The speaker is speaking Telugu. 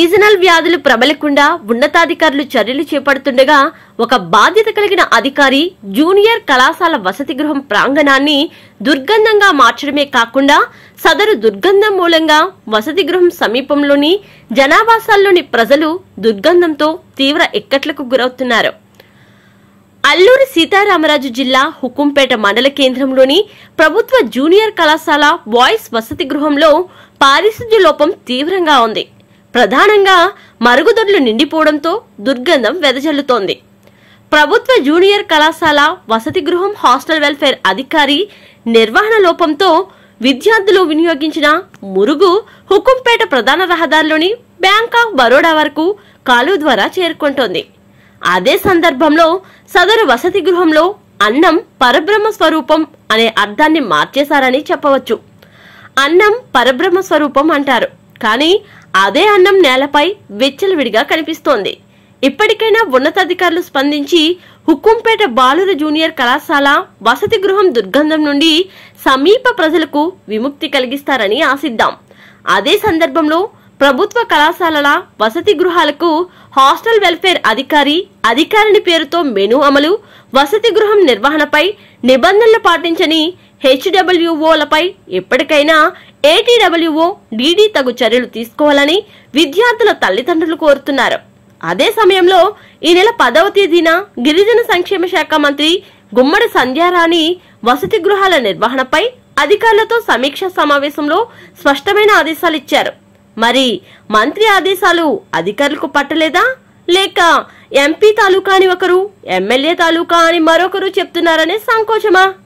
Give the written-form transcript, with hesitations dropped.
సీజనల్ వ్యాధులు ప్రబలకుండా ఉన్నతాధికారులు చర్యలు చేపడుతుండగా ఒక బాధ్యత కలిగిన అధికారి జూనియర్ కళాశాల వసతి గృహం ప్రాంగణాన్ని దుర్గంధంగా మార్చడమే కాకుండా సదరు దుర్గంధం మూలంగా వసతి గృహం సమీపంలోని జనావాసాల్లోని ప్రజలు దుర్గంధంతో తీవ్ర ఇక్కట్లకు గురవుతున్నారు. అల్లూరి సీతారామరాజు జిల్లా హుకుంపేట మండల కేంద్రంలోని ప్రభుత్వ జూనియర్ కళాశాల బాయ్స్ వసతి గృహంలో పారిశుధ్య లోపం తీవ్రంగా ఉంది. ప్రధానంగా మరుగుదొడ్లు నిండిపోవడంతో దుర్గంధం వెదజల్లుతోంది. ప్రభుత్వ జూనియర్ కళాశాల వసతి గృహం హాస్టల్ వెల్ఫేర్ అధికారి నిర్వహణ లోపంతో విద్యార్థులు వినియోగించిన మురుగు హుకుంపేట ప్రధాన రహదారిలోని బ్యాంక్ ఆఫ్ బరోడా వరకు కాలువ ద్వారా చేరుకుంటోంది. అదే సందర్భంలో సదరు వసతి గృహంలో అన్నం పరబ్రహ్మ స్వరూపం అనే అర్థాన్ని మార్చేశారని చెప్పవచ్చు. అన్నం పరబ్రహ్మ స్వరూపం అంటారు, కానీ అదే అన్నం నేలపై విచ్చలవిడిగా కనిపిస్తోంది. ఇప్పటికైనా ఉన్నతాధికారులు స్పందించి హుకుంపేట బాలుర జూనియర్ కళాశాల వసతి గృహం దుర్గంధం నుండి సమీప ప్రజలకు విముక్తి కలిగిస్తారని ఆశిద్దాం. అదే సందర్భంలో ప్రభుత్వ కళాశాలల వసతి గృహాలకు హాస్టల్ వెల్ఫేర్ అధికారిని పేరుతో మెనూ అమలు, వసతి గృహం నిర్వహణపై నిబంధనలు పాటించని హెచ్డబ్ల్యూఓలపై ఎప్పటికైనా ఏటీడబ్ల్యూఓ డీడీ తగు చర్యలు తీసుకోవాలని విద్యార్థుల తల్లిదండ్రులు కోరుతున్నారు. అదే సమయంలో ఈ నెల 10వ తేదీన గిరిజన సంక్షేమ శాఖ మంత్రి గుమ్మడి సంధ్యారాణి వసతి గృహాల నిర్వహణపై అధికారులతో సమీక్ష సమావేశంలో స్పష్టమైన ఆదేశాలు ఇచ్చారు. మరి మంత్రి ఆదేశాలు అధికారులకు పట్టలేదా, లేక ఎంపీ తాలూకా అని ఒకరు, ఎమ్మెల్యే తాలూకా అని మరొకరు చెప్తున్నారనే సంకోచమా?